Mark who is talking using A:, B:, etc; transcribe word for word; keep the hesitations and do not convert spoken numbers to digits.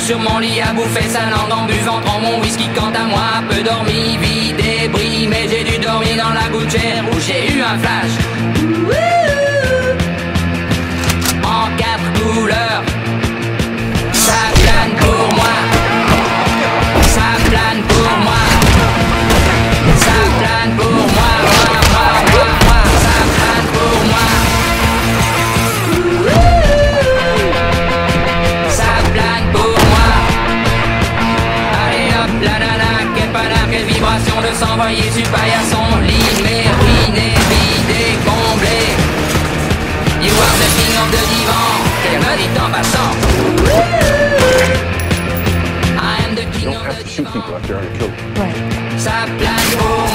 A: sur mon lit à bouffer sa langue en buvant dans mon whisky. Quant à moi, peu dormi, vie débris, mais j'ai dû dormir dans la gouttière où j'ai eu un flash. En quatre couleurs, ça plane pour moi, ça plane pour moi, ça plane pour moi, moi, moi, moi, moi, ça plane pour moi. Ça plane pour moi. Allez hop, la la la, quelle paname, quelle vibration de s'envoyer sur paillasson. Limé, ruiné, vidé, comblé. You are the king of the divan, qu'elle me dit en passant. I am the king of the divan.
B: Shoot people after you already killed them.
C: Right.
A: Ça plane pour